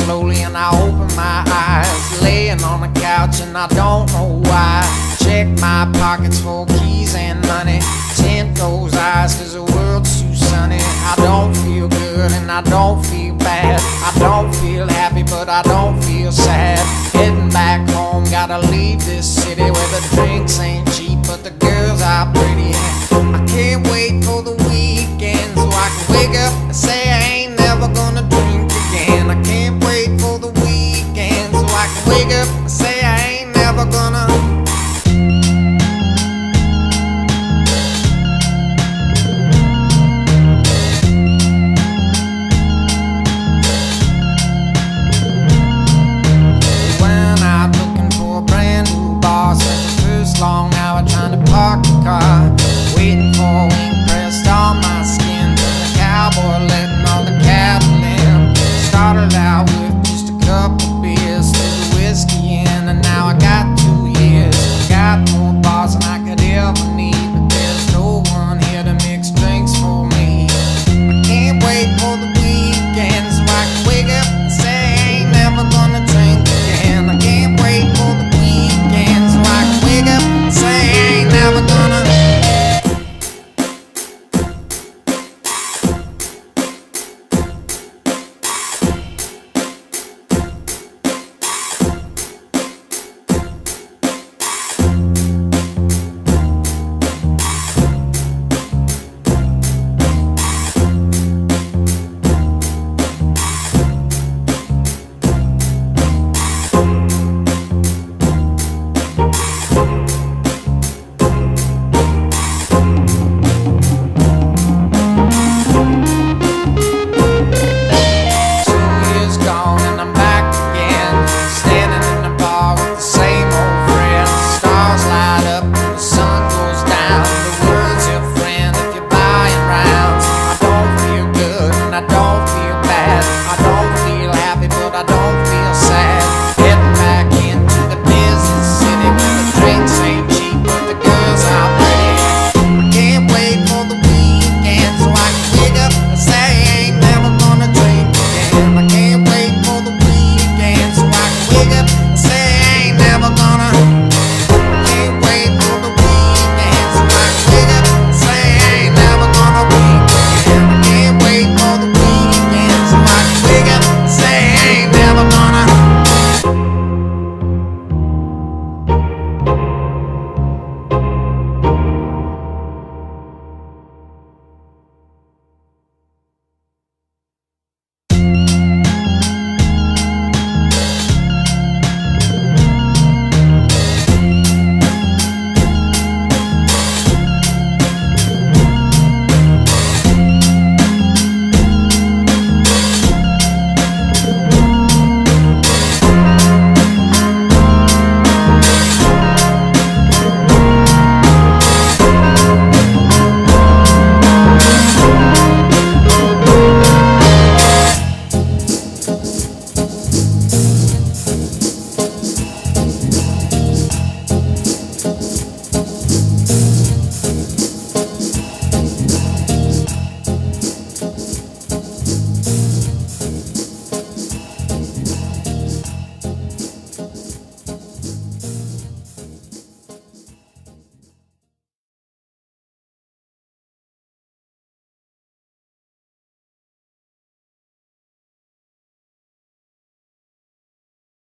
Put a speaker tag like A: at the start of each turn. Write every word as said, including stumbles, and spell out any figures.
A: slowly and I open my eyes, laying on the couch and I don't know why. Check my pockets for keys and money, tint those eyes cause the world's too sunny. I don't feel good and I don't feel bad, I don't feel happy but I don't feel sad. Heading back home, gotta leave this